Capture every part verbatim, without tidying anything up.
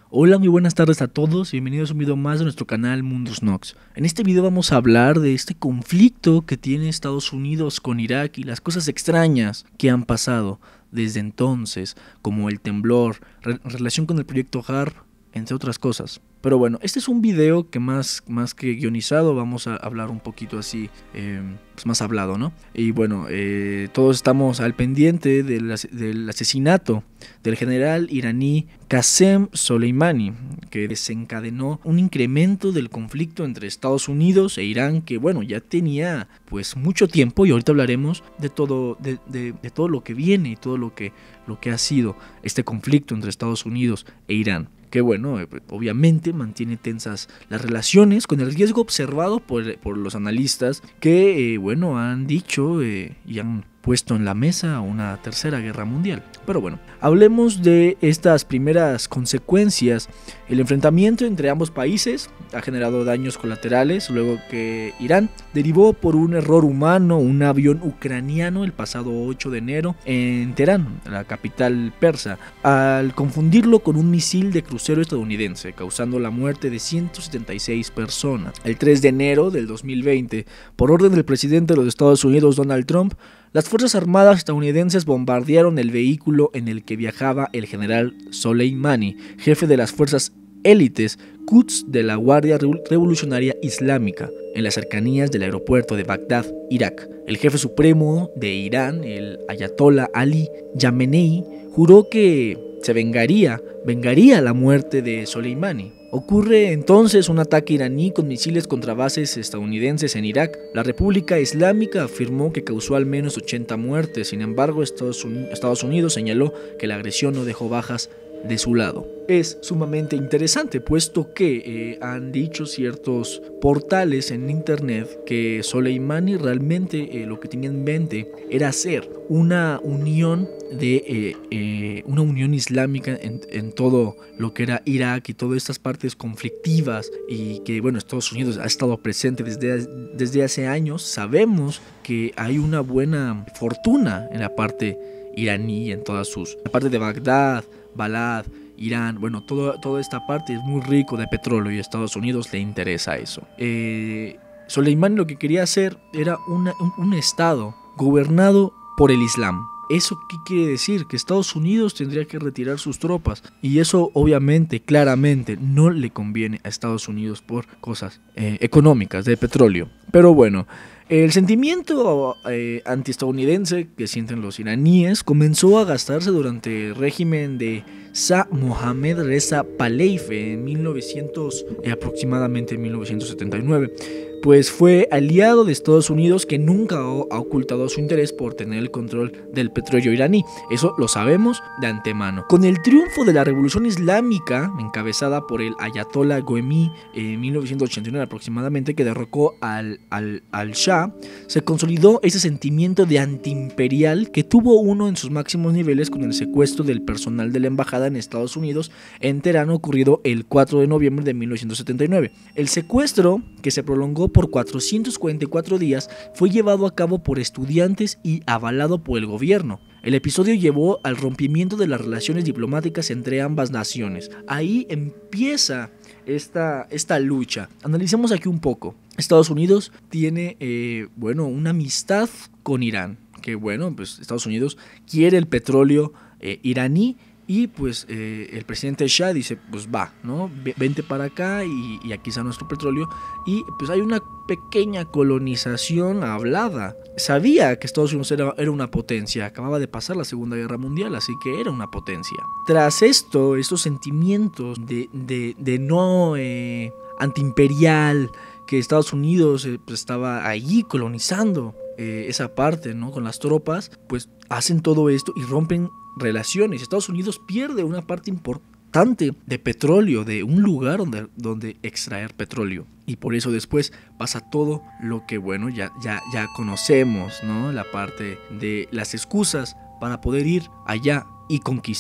Hola, muy buenas tardes a todos y bienvenidos a un video más de nuestro canal Mundus Nox. En este video vamos a hablar de este conflicto que tiene Estados Unidos con Irak y las cosas extrañas que han pasado desde entonces, como el temblor, re relación con el proyecto HARP, entre otras cosas. Pero bueno, este es un video que más, más que guionizado vamos a hablar un poquito así, eh, pues más hablado, ¿no? Y bueno, eh, todos estamos al pendiente del, del asesinato del general iraní Qasem Soleimani, que desencadenó un incremento del conflicto entre Estados Unidos e Irán, que bueno, ya tenía pues mucho tiempo, y ahorita hablaremos de todo, de, de, de todo lo que viene y todo lo que, lo que ha sido este conflicto entre Estados Unidos e Irán. Que bueno, obviamente mantiene tensas las relaciones, con el riesgo observado por, por los analistas que, eh, bueno, han dicho eh, y han puesto en la mesa una tercera guerra mundial. Pero bueno, hablemos de estas primeras consecuencias. El enfrentamiento entre ambos países ha generado daños colaterales luego que Irán derivó por un error humano un avión ucraniano el pasado ocho de enero en Teherán, la capital persa, al confundirlo con un misil de crucero estadounidense, causando la muerte de ciento setenta y seis personas. El tres de enero del dos mil veinte, por orden del presidente de los Estados Unidos, Donald Trump, las Fuerzas Armadas estadounidenses bombardearon el vehículo en el que viajaba el general Soleimani, jefe de las fuerzas élites Quds de la Guardia Revolucionaria Islámica, en las cercanías del aeropuerto de Bagdad, Irak. El jefe supremo de Irán, el ayatollah Ali Jamenei, juró que se vengaría, vengaría la muerte de Soleimani. Ocurre entonces un ataque iraní con misiles contra bases estadounidenses en Irak. La República Islámica afirmó que causó al menos ochenta muertes, sin embargo Estados Unidos señaló que la agresión no dejó bajas de su lado. Es sumamente interesante, puesto que eh, han dicho ciertos portales en internet que Soleimani realmente eh, lo que tenía en mente era hacer una unión de eh, eh, una unión islámica en, en todo lo que era Irak y todas estas partes conflictivas, y que bueno, Estados Unidos ha estado presente desde, desde hace años. Sabemos que hay una buena fortuna en la parte iraní, en todas sus, la parte de Bagdad, Balad, Irán, bueno, todo, toda esta parte es muy rico de petróleo y a Estados Unidos le interesa eso. Eh, Soleimani lo que quería hacer era una, un, un estado gobernado por el Islam. ¿Eso qué quiere decir? Que Estados Unidos tendría que retirar sus tropas, y eso obviamente, claramente, no le conviene a Estados Unidos por cosas eh, económicas, de petróleo. Pero bueno, el sentimiento eh, antiestadounidense que sienten los iraníes comenzó a gastarse durante el régimen de Shah Mohammad Reza Pahlavi en mil novecientos, eh, aproximadamente en mil novecientos setenta y nueve. Pues fue aliado de Estados Unidos, que nunca ha ocultado su interés por tener el control del petróleo iraní. Eso lo sabemos de antemano. Con el triunfo de la Revolución Islámica, encabezada por el ayatollah Khomeini en mil novecientos ochenta y nueve aproximadamente, que derrocó al, al, al Shah, se consolidó ese sentimiento de antiimperial que tuvo uno en sus máximos niveles con el secuestro del personal de la embajada en Estados Unidos en Teherán, ocurrido el cuatro de noviembre de mil novecientos setenta y nueve. El secuestro, que se prolongó por cuatrocientos cuarenta y cuatro días, fue llevado a cabo por estudiantes y avalado por el gobierno. El episodio llevó al rompimiento de las relaciones diplomáticas entre ambas naciones. Ahí empieza esta, esta lucha. Analicemos aquí un poco. Estados Unidos tiene, eh, bueno, una amistad con Irán, que bueno, pues Estados Unidos quiere el petróleo eh, iraní. Y pues eh, el presidente Shah dice, pues va, ¿no? Vente para acá y, y aquí está nuestro petróleo. Y pues hay una pequeña colonización hablada. Sabía que Estados Unidos era, era una potencia, acababa de pasar la Segunda Guerra Mundial, así que era una potencia. Tras esto, estos sentimientos de, de, de no eh, antiimperial, que Estados Unidos eh, pues estaba allí colonizando eh, esa parte, ¿no? Con las tropas, pues hacen todo esto y rompen relaciones. Estados Unidos pierde una parte importante de petróleo, de un lugar donde, donde extraer petróleo, y por eso después pasa todo lo que bueno ya, ya, ya conocemos, ¿no? La parte de las excusas para poder ir allá y conquistar.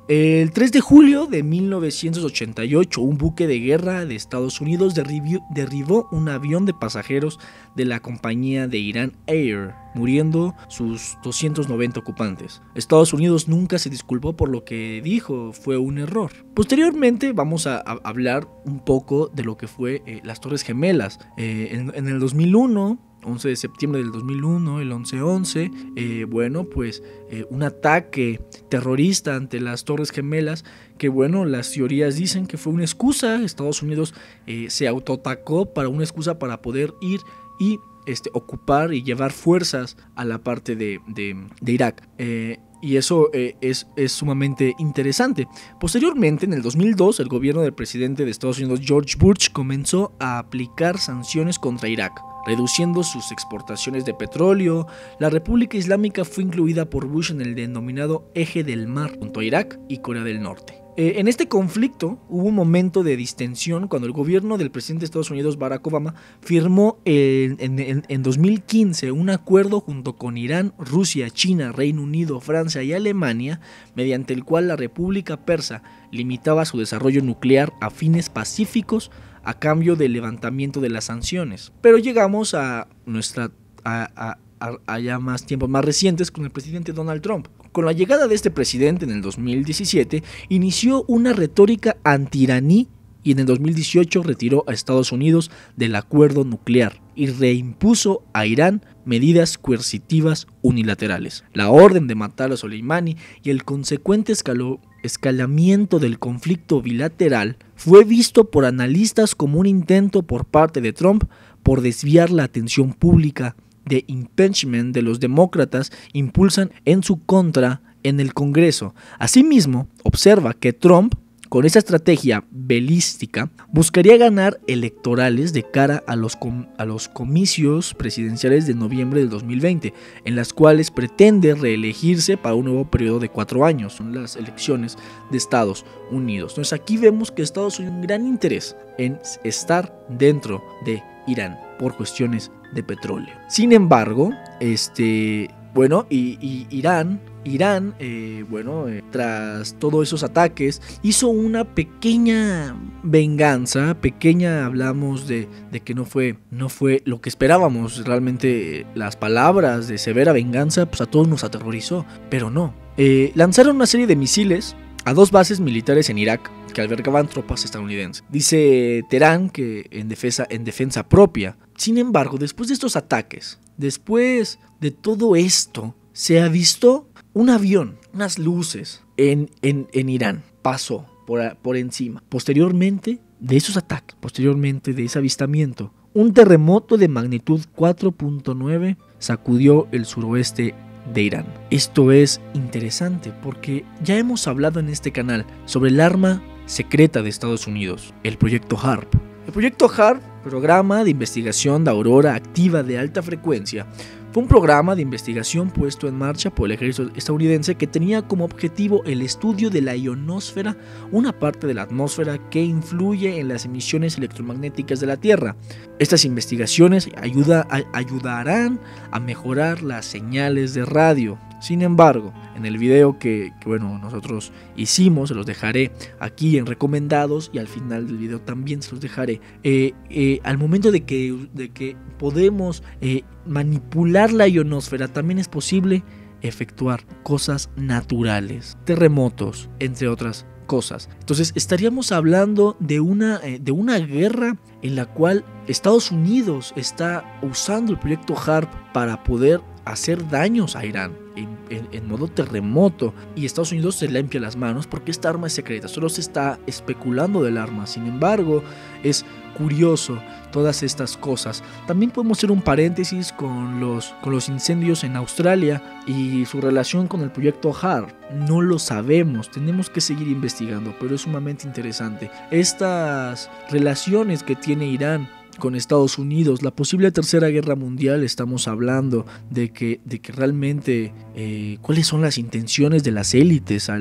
El tres de julio de mil novecientos ochenta y ocho, un buque de guerra de Estados Unidos derribó, derribó un avión de pasajeros de la compañía de Iran Air, muriendo sus doscientos noventa ocupantes. Estados Unidos nunca se disculpó por lo que dijo, fue un error. Posteriormente vamos a, a hablar un poco de lo que fue eh, las Torres Gemelas. Eh, en, en el dos mil uno, once de septiembre del dos mil uno, el once once, eh, bueno, pues eh, un ataque terrorista ante las Torres Gemelas, que bueno, las teorías dicen que fue una excusa. Estados Unidos eh, se autoatacó para una excusa para poder ir y este, ocupar y llevar fuerzas a la parte de, de, de Irak. Eh, Y eso eh, es, es sumamente interesante. Posteriormente, en el dos mil dos, el gobierno del presidente de Estados Unidos, George Bush, comenzó a aplicar sanciones contra Irak, reduciendo sus exportaciones de petróleo. La República Islámica fue incluida por Bush en el denominado Eje del Mar, junto a Irak y Corea del Norte. Eh, en este conflicto hubo un momento de distensión cuando el gobierno del presidente de Estados Unidos, Barack Obama, firmó en, en, en, en dos mil quince un acuerdo junto con Irán, Rusia, China, Reino Unido, Francia y Alemania, mediante el cual la República Persa limitaba su desarrollo nuclear a fines pacíficos a cambio del levantamiento de las sanciones. Pero llegamos a nuestra a, a, a, a ya más tiempos más recientes con el presidente Donald Trump. Con la llegada de este presidente en el dos mil diecisiete, inició una retórica anti-iraní y en el dos mil dieciocho retiró a Estados Unidos del acuerdo nuclear y reimpuso a Irán medidas coercitivas unilaterales. La orden de matar a Soleimani y el consecuente escaló escalamiento del conflicto bilateral fue visto por analistas como un intento por parte de Trump por desviar la atención pública de impeachment de los demócratas impulsan en su contra en el Congreso. Asimismo, observa que Trump, con esa estrategia belística, buscaría ganar electorales de cara a los, com- a los comicios presidenciales de noviembre del dos mil veinte, en las cuales pretende reelegirse para un nuevo periodo de cuatro años. Son las elecciones de Estados Unidos. Entonces aquí vemos que Estados Unidos tiene un gran interés en estar dentro de Irán por cuestiones de petróleo. Sin embargo, este, bueno, y, y Irán, Irán, eh, bueno, eh, tras todos esos ataques, hizo una pequeña venganza, pequeña, hablamos de, de que no fue, no fue lo que esperábamos. Realmente eh, las palabras de severa venganza, pues a todos nos aterrorizó, pero no. Eh, lanzaron una serie de misiles a dos bases militares en Irak que albergaban tropas estadounidenses. Dice Teherán que en defensa, en defensa propia. Sin embargo, después de estos ataques, después de todo esto, se avistó un avión, unas luces en, en, en Irán. Pasó por, por encima. Posteriormente de esos ataques, posteriormente de ese avistamiento, un terremoto de magnitud cuatro punto nueve sacudió el suroeste de Irán. Esto es interesante porque ya hemos hablado en este canal sobre el arma secreta de Estados Unidos, el proyecto HARP. El proyecto HARP, programa de investigación de aurora activa de alta frecuencia, fue un programa de investigación puesto en marcha por el ejército estadounidense que tenía como objetivo el estudio de la ionosfera, una parte de la atmósfera que influye en las emisiones electromagnéticas de la Tierra. Estas investigaciones ayuda, a, ayudarán a mejorar las señales de radio. Sin embargo, en el video que, que bueno, nosotros hicimos, se los dejaré aquí en recomendados y al final del video también se los dejaré. Eh, eh, al momento de que, de que podemos eh, manipular la ionosfera, también es posible efectuar cosas naturales, terremotos, entre otras cosas. Entonces estaríamos hablando de una, eh, de una guerra en la cual Estados Unidos está usando el proyecto HARP para poder hacer daños a Irán en, en, en modo terremoto, y Estados Unidos se limpia las manos porque esta arma es secreta, solo se está especulando del arma. Sin embargo, es curioso todas estas cosas. También podemos hacer un paréntesis con los, con los incendios en Australia y su relación con el proyecto HARP. No lo sabemos, tenemos que seguir investigando, pero es sumamente interesante estas relaciones que tiene Irán con Estados Unidos, la posible tercera guerra mundial. Estamos hablando de que, de que realmente eh, cuáles son las intenciones de las élites al,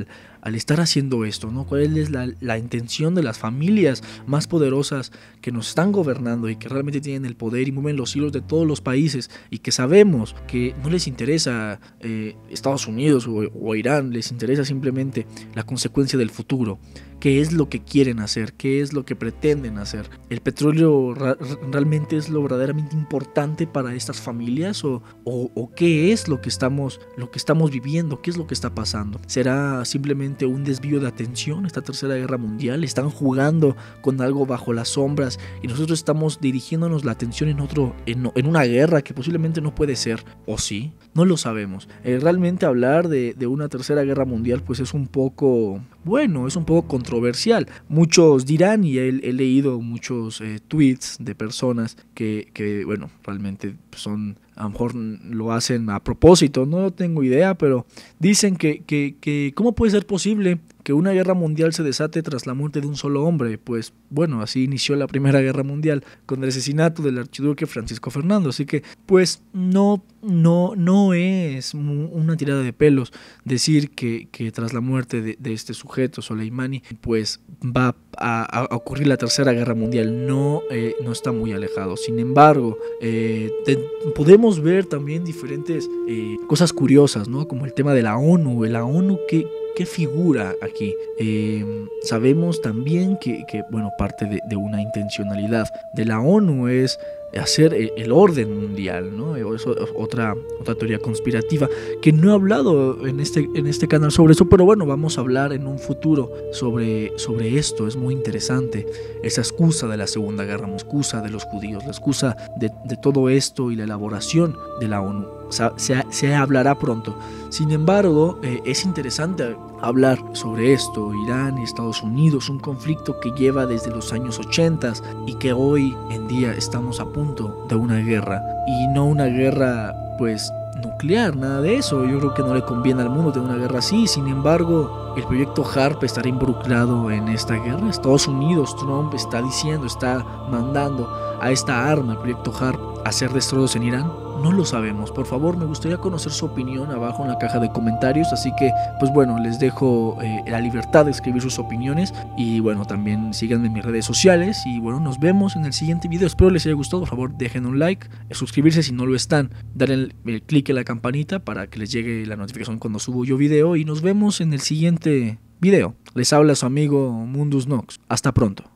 al estar haciendo esto, ¿no? ¿Cuál es la, la intención de las familias más poderosas que nos están gobernando y que realmente tienen el poder y mueven los hilos de todos los países y que sabemos que no les interesa eh, Estados Unidos o, o Irán, les interesa simplemente la consecuencia del futuro? ¿Qué es lo que quieren hacer? ¿Qué es lo que pretenden hacer? ¿El petróleo ra- realmente es lo verdaderamente importante para estas familias? ¿O, o, o qué es lo que, estamos, lo que estamos viviendo? ¿Qué es lo que está pasando? ¿Será simplemente un desvío de atención esta tercera guerra mundial? ¿Están jugando con algo bajo las sombras y nosotros estamos dirigiéndonos la atención en, otro, en, en una guerra que posiblemente no puede ser? ¿O sí? No lo sabemos. Eh, realmente hablar de, de una tercera guerra mundial pues es un poco, bueno, es un poco controversial. Muchos dirán, y he, he leído muchos eh, tweets de personas que, que, bueno, realmente son, a lo mejor lo hacen a propósito, no tengo idea, pero dicen que, que, que ¿cómo puede ser posible que una guerra mundial se desate tras la muerte de un solo hombre? Pues bueno, así inició la Primera Guerra Mundial, con el asesinato del archiduque Francisco Fernando, así que pues no, no, no es una tirada de pelos decir que, que tras la muerte de, de este sujeto, Soleimani, pues va a, a ocurrir la Tercera Guerra Mundial. No, eh, no está muy alejado. Sin embargo, eh, te, podemos ver también diferentes eh, cosas curiosas, ¿no? Como el tema de la ONU, la ONU que ¿qué figura aquí? Eh, sabemos también que, que, bueno, parte de, de una intencionalidad de la ONU es hacer el, el orden mundial, ¿no? Eso es otra, otra teoría conspirativa que no he hablado en este, en este canal sobre eso, pero bueno, vamos a hablar en un futuro sobre, sobre esto. Es muy interesante esa excusa de la Segunda Guerra, la excusa de los judíos, la excusa de, de todo esto y la elaboración de la ONU. Se, se, se hablará pronto. Sin embargo, eh, es interesante hablar sobre esto. Irán y Estados Unidos, un conflicto que lleva desde los años ochenta y que hoy en día estamos a punto de una guerra, y no una guerra pues nuclear, nada de eso. Yo creo que no le conviene al mundo tener una guerra así. Sin embargo, el proyecto HARP estará involucrado en esta guerra. Estados Unidos, Trump está diciendo, está mandando a esta arma, el proyecto HARP, a hacer destrozos en Irán. No lo sabemos. Por favor, me gustaría conocer su opinión abajo en la caja de comentarios. Así que, pues bueno, les dejo eh, la libertad de escribir sus opiniones. Y bueno, también síganme en mis redes sociales. Y bueno, nos vemos en el siguiente video. Espero les haya gustado. Por favor, dejen un like, suscribirse si no lo están, darle el, el clic en la campanita para que les llegue la notificación cuando subo yo video. Y nos vemos en el siguiente video. Les habla su amigo Mundus Nox. Hasta pronto.